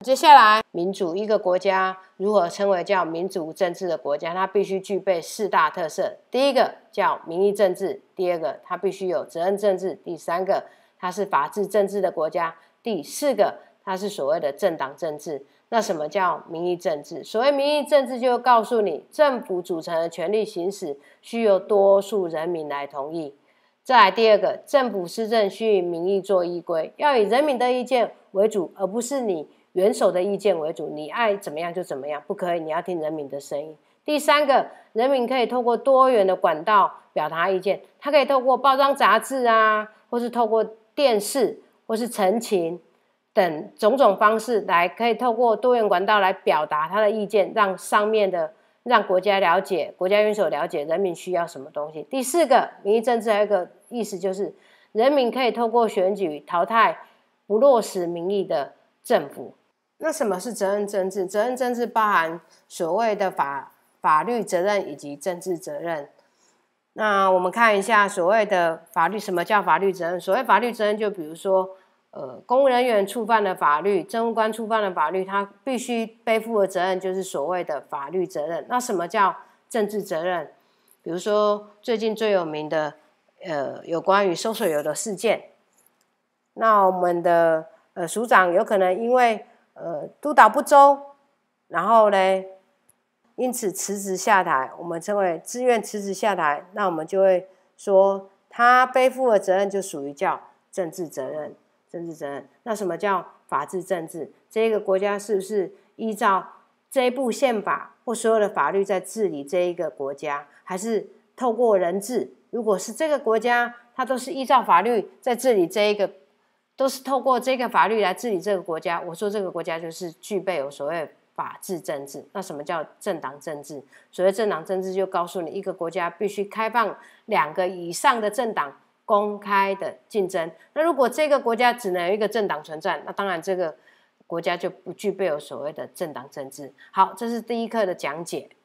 接下来，民主一个国家如何称为叫民主政治的国家？它必须具备4大特色。第一个叫民意政治，第二个它必须有责任政治，第三个它是法治政治的国家，第四个它是所谓的政党政治。那什么叫民意政治？所谓民意政治，就告诉你政府组成的权力行使需由多数人民来同意。再来第二个，政府施政需以民意做依归，要以人民的意见为主，而不是你元首的意见为主，你爱怎么样就怎么样，不可以，你要听人民的声音。第三个，人民可以透过多元的管道表达意见，他可以透过报章杂志啊，或是透过电视，或是陈情等种种方式来，可以透过多元管道来表达他的意见，让国家了解，国家元首了解人民需要什么东西。第四个，民意政治还有一个意思就是，人民可以透过选举淘汰不落实民意的政府。那什么是责任政治？责任政治包含所谓的法律责任以及政治责任。那我们看一下所谓的法律，什么叫法律责任？所谓法律责任，就比如说，公务人员触犯了法律，政务官触犯了法律，他必须背负的责任就是所谓的法律责任。那什么叫政治责任？比如说最近最有名的，有关于收水油的事件。那我们的署长有可能因为督导不周，然后呢，因此辞职下台，我们称为自愿辞职下台，那我们就会说他背负的责任就属于叫政治责任。政治责任。那什么叫法治政治？这个国家是不是依照这一部宪法或所有的法律在治理这一个国家，还是透过人治？如果是这个国家，它都是依照法律在治理这一个，都是透过这个法律来治理这个国家，我说这个国家就是具备有所谓法治政治。那什么叫政党政治？所谓政党政治就告诉你，一个国家必须开放2个以上的政党公开的竞争。那如果这个国家只能有一个政党存在，那当然这个国家就不具备有所谓的政党政治。好，这是第一课的讲解。